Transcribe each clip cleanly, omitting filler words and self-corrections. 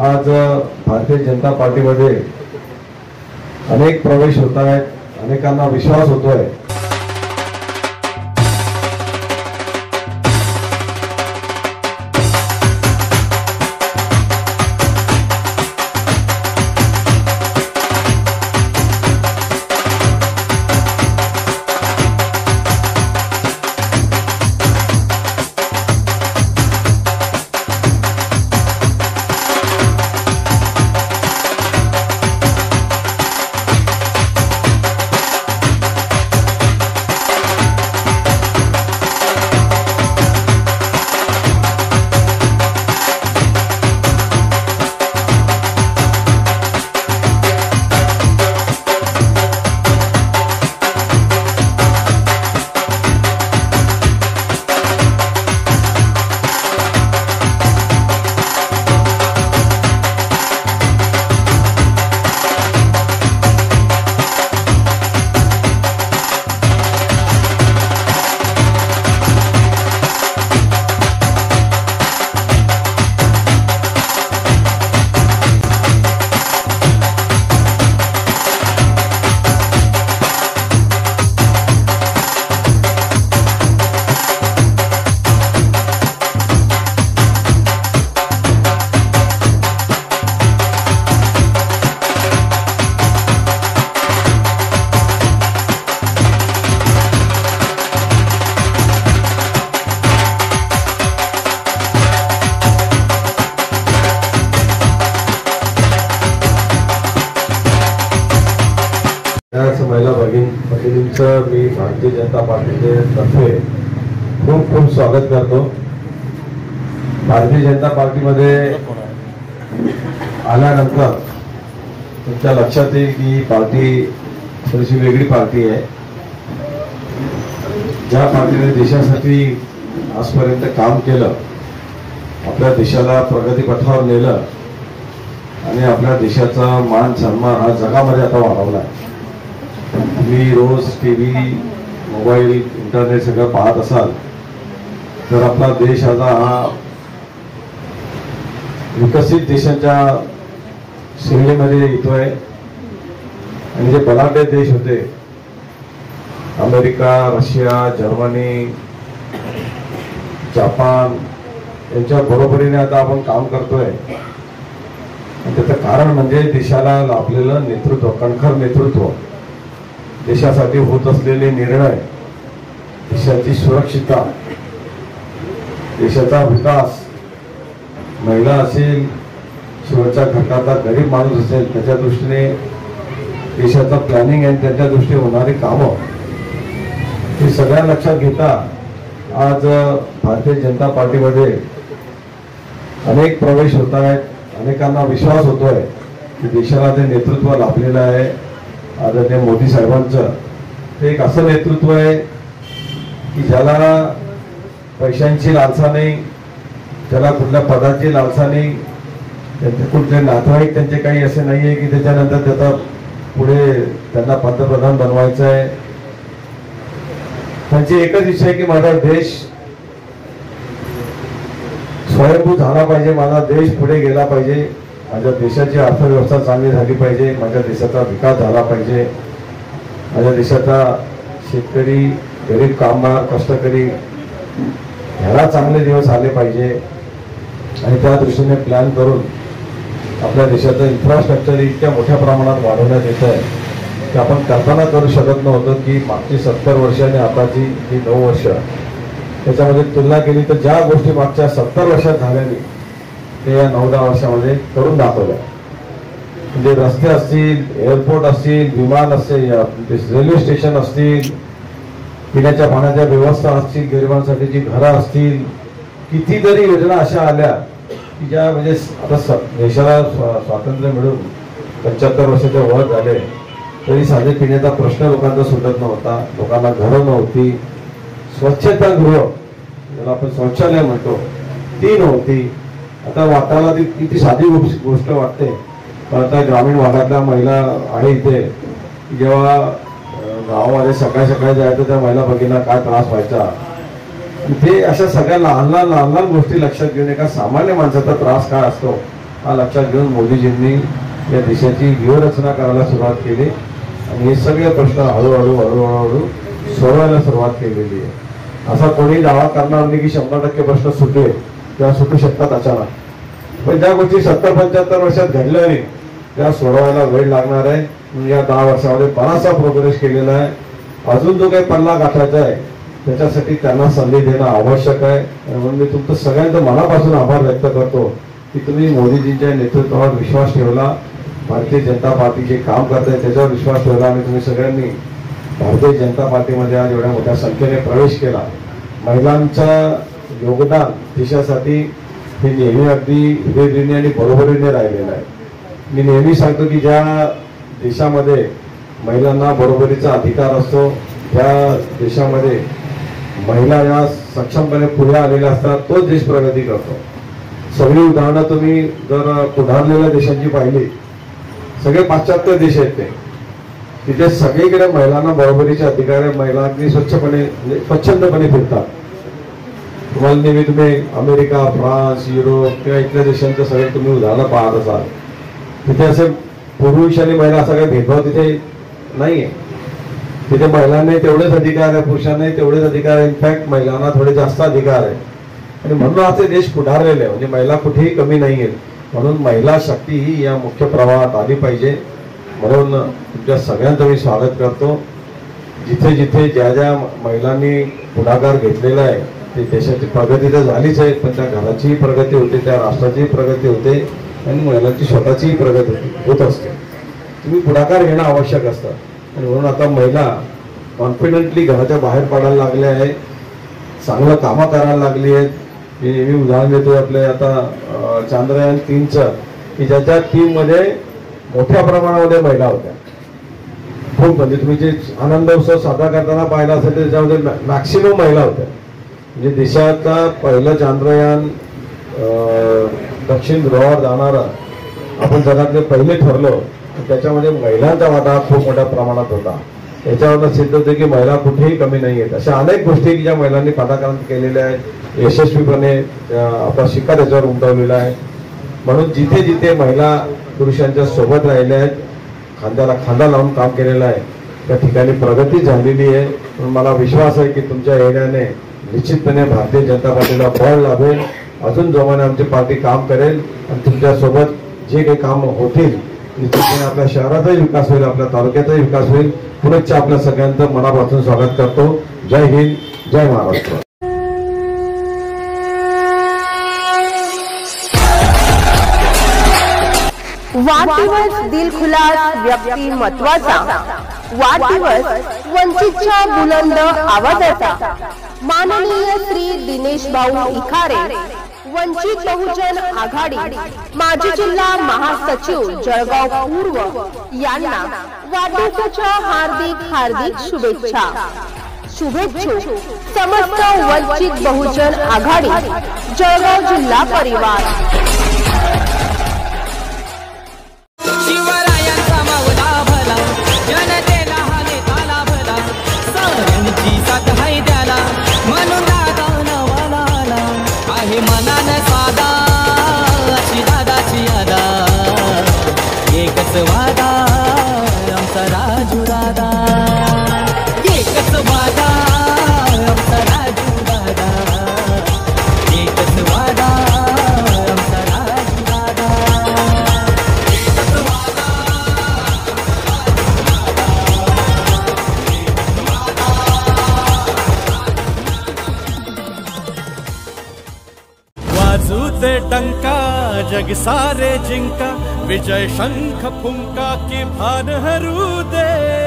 आज भारतीय जनता पार्टीमध्ये अनेक प्रवेश होत आहेत, अनेकांना विश्वास होतोय। महिला भगिनींचं मी भारतीय जनता पार्टीचे तर्फे खूप खूप स्वागत करतो। भारतीय जनता पार्टीमध्ये आल्यानंतर तुमच्या लक्षात येईल की पार्टी थोडीशी वेगळी पार्टी आहे। ज्या पार्टीने देशासाठी आजपर्यंत काम केलं, आपल्या देशाला प्रगतीपथावर नेलं आणि आपल्या देशाचा मान सन्मान हा जगामध्ये आता वाढवला आहे। तुम्ही रोज टीव्ही, मोबाईल, इंटरनेट सगळं पाहत असाल तर आपला देश आता हा विकसित देशांच्या श्रेणीमध्ये येतोय। आणि जे बलाढ्य देश होते, अमेरिका, रशिया, जर्मनी, जपान यांच्या बरोबरीने आता आपण काम करतोय। आणि त्याचं कारण म्हणजे देशाला लाभलेलं नेतृत्व, कणखर नेतृत्व, देशासाठी होत असलेले निर्णय, देशाची सुरक्षितता, देशाचा विकास, महिला असेल, शेवटच्या घटकाचा गरीब माणूस असेल, त्याच्या दृष्टीने देशाचा प्लॅनिंग आणि त्याच्या दृष्टीने होणारी कामं, हे सगळ्या लक्षात घेता आज भारतीय जनता पार्टीमध्ये अनेक प्रवेश होत आहेत, अनेकांना विश्वास होतोय की देशाला जे नेतृत्व लाभलेलं आहे आदरणीय मोदी साहेबांचं, ते एक असं नेतृत्व आहे की ज्याला पैशांची लालसा नाही, त्याला कुठल्या पदाची लालसा नाही, त्यांचे कुठले नातेवाईक त्यांचे काही असे नाहीये की त्याच्यानंतर त्याचा पुढे त्यांना पंतप्रधान बनवायचं आहे। त्यांची एकच इच्छा आहे की माझा देश स्वयंभू झाला पाहिजे, माझा देश पुढे गेला पाहिजे, माझ्या देशाची अर्थव्यवस्था चांगली झाली पाहिजे, माझ्या देशाचा विकास झाला पाहिजे, माझ्या देशाचा शेतकरी, गरीब कामगार, कष्टकरी ह्याला चांगले दिवस आले पाहिजे। आणि त्या दृष्टीने प्लॅन करून आपल्या देशाचं इन्फ्रास्ट्रक्चर इतक्या मोठ्या प्रमाणात वाढवण्यात येत आहे की आपण कल्पना करू शकत नव्हतं की मागची 70 वर्ष आणि आताची ही 9 वर्ष त्याच्यामध्ये तुलना केली तर ज्या गोष्टी मागच्या 70 वर्षात झाल्याने ते या 9-10 वर्षामध्ये करून दाखवल्या। म्हणजे रस्ते असतील, एअरपोर्ट असतील, विमान असतील, रेल्वे स्टेशन असतील, पिण्याच्या पाण्याच्या व्यवस्था असतील, गरिबांसाठीची घरं असतील, कितीतरी योजना अशा आल्या की ज्या म्हणजे आता देशाला स्वातंत्र्य मिळून 75 वर्षाचे वर झाले तरी साधे पिण्याचा प्रश्न लोकांचा सुटत नव्हता, लोकांना घरं नव्हती, स्वच्छतागृह ज्याला आपण शौचालय म्हणतो ती नव्हती। आता वाटायला ती किती साधी गोष्ट वाटते, पण आता ग्रामीण भागातल्या महिला आहे इथे, जेव्हा गावामध्ये सकाळी सकाळी जायचं त्या महिला भगिनींना काय त्रास व्हायचा, ते अशा सगळ्या लहान लहान गोष्टी लक्षात घेऊन एका सामान्य माणसाचा त्रास काय असतो हा लक्षात घेऊन मोदीजींनी या देशाची व्यूहरचना करायला सुरुवात केली आणि हे सगळे प्रश्न हळूहळू सोडवायला सुरुवात केलेली आहे. असा कोणी दावा करणार नाही की 100% प्रश्न सुटले किंवा सुटू शकतात अचानक, पण ज्या गोष्टी 70-75 वर्षात घडल्या नाही त्या सोडवायला वेळ लागणार आहे. या 10 वर्षामध्ये बराचसा प्रोग्रेस केलेला आहे. अजून जो काही पल्ला गाठायचा आहे त्याच्यासाठी त्यांना संधी देणं आवश्यक आहे. म्हणून मी तुमचं सगळ्यांचं मनापासून आभार व्यक्त करतो की तुम्ही मोदीजींच्या नेतृत्वावर विश्वास ठेवला, भारतीय जनता पार्टी जे काम करत आहे त्याच्यावर विश्वास ठेवला आणि तुम्ही सगळ्यांनी भारतीय जनता पार्टीमध्ये आज एवढ्या मोठ्या संख्येने प्रवेश केला. महिलांचं योगदान देशासाठी हे नेहमी अगदी हृदयीने आणि बरोबरीने राहिलेलं आहे. मी नेहमी सांगतो की ज्या देशामध्ये महिलांना बरोबरीचा अधिकार असतो त्या देशामध्ये महिला या सक्षमपणे पुढे आलेल्या असतात, तोच देश प्रगती करतो. सगळी उदाहरणं तुम्ही जर पुढारलेल्या देशांची पाहिली, सगळे पाश्चात्य देश आहेत ते, तिथे सगळीकडे महिलांना बरोबरीचे अधिकार आहे. महिला अगदी स्वच्छपणे स्वच्छंदपणे फिरतात. तुम्हाला नेहमी तुम्ही अमेरिका, फ्रान्स, युरोप किंवा इथल्या देशांचं सगळे तुम्ही उदाहरणं पाहत असाल, तिथे असे पुरुष आणि महिला असा काही भेदभाव तिथे नाहीये. तिथे महिलांनी तेवढेच अधिकार आहे, पुरुषांनाही तेवढेच अधिकार आहे. इनफॅक्ट महिलांना थोडे जास्त अधिकार आहे आणि म्हणून असे देश पुढारलेले आहे. म्हणजे महिला कुठेही कमी नाही आहेत. म्हणून महिला शक्ती ही या मुख्य प्रवाहात आली पाहिजे. म्हणून तुमच्या सगळ्यांचं मी स्वागत करतो. जिथे जिथे ज्या ज्या महिलांनी पुढाकार घेतलेला आहे ते देशाची प्रगती तर झालीच आहे, पण त्या घराचीही प्रगती होते, त्या राष्ट्राचीही प्रगती होते आणि महिलांची स्वतःचीही प्रगती होत असते. तुम्ही पुढाकार घेणं आवश्यक असतं आणि म्हणून आता महिला कॉन्फिडेंटली घराच्या बाहेर पडायला लागल्या आहे, चांगलं कामं करायला लागली आहेत. मी नेहमी उदाहरण देतो आपल्या आता चांद्रयान 3चं की ज्याच्या टीममध्ये मोठ्या प्रमाणामध्ये महिला होत्या. खूप म्हणजे तुम्ही जे आनंद उत्सव साजरा करताना पाहिला असेल त्याच्यामध्ये मॅक्सिमम महिला होत्या. म्हणजे देशाचा पहिलं चांद्रयान दक्षिण ध्रुवावर जाणारं आपण जगातले पहिले ठरलो, त्याच्यामध्ये महिलांचा वाटा खूप मोठ्या प्रमाणात होता. याच्यावरनं सिद्ध होते की महिला कुठेही कमी नाही आहेत. अशा अनेक गोष्टी की ज्या महिलांनी पदाक्रांत केलेल्या आहेत, यशस्वीपणे आपला शिक्का त्याच्यावर उमटवलेला आहे. म्हणून जिथे जिथे महिला पुरुषांच्या सोबत राहिल्या आहेत, खांद्याला खांदा लावून काम केलेलं आहे, त्या ठिकाणी प्रगती झालेली आहे. म्हणून मला विश्वास आहे की तुमच्या येण्याने निश्चितपणे भारतीय जनता पार्टीला बळ लाभेल. अजून जोमाने आमची पार्टी काम करेल आणि तुमच्यासोबत जे काही काम होतील निश्चितपणे आपल्या शहराचाही विकास होईल, आपल्या तालुक्याचाही विकास होईल. पुनश्च आपल्या सगळ्यांचं मनापासून स्वागत करतो. जय हिंद, जय महाराष्ट्र. वाढदिवस दिलखुलास व्यक्तिमत्वाचा, वाढदिवस वंचितच्या बुलंद आवाजाचा. माननीय श्री दिनेश भाऊ इखारे, वंचित बहुजन आघाडी माजी जिल्हा महासचिव जळगाव पूर्व यांना वाढदिवसाच्या हार्दिक हार्दिक शुभेच्छा. शुभेच्छुक समस्त वंचित बहुजन आघाडी जळगाव जिल्हा परिवार. शिवरायांचा मावळा भला, जनतेला हाले ताला भला, सगळ्यांची साथ हाय त्याला, म्हणून दादा नवाला आहे मनान साधा, अशी दादाची यादा, एकच वादा आमचा राजू दादा, एकच वादा आमचा राजू दादा, एकच वादा आमचा राजू दादा. वाजूते टंका जग सारे जिंका, विजय शंख फुंका की भान हरू दे.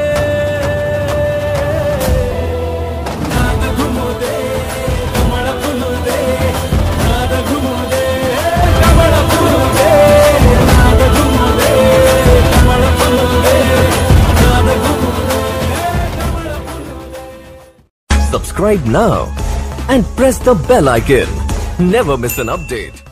नाद घुमू दे, कमळ फुलू दे, नाद घुमू दे, कमळ फुलू दे, नाद घुमू दे, कमळ फुलू दे, नाद घुमू दे, कमळ फुलू दे. Subscribe now and press the bell icon. Never miss an update.